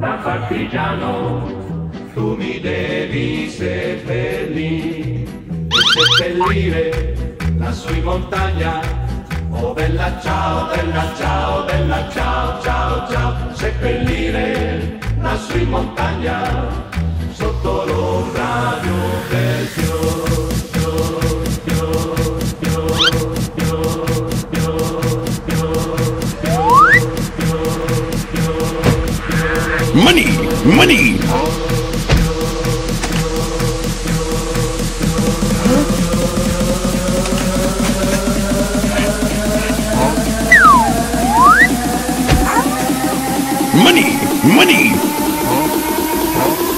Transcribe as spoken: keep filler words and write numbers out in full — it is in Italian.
da partigiano, tu mi devi seppellire e seppellire lassù in montagna. Oh bella ciao, bella ciao, bella ciao, ciao, ciao, seppellire lassù in montagna, sotto l'ombra di un bel fior, fior, fior, fior, fior, fior, fior, fior, fior, fior. Money, money. Money, money.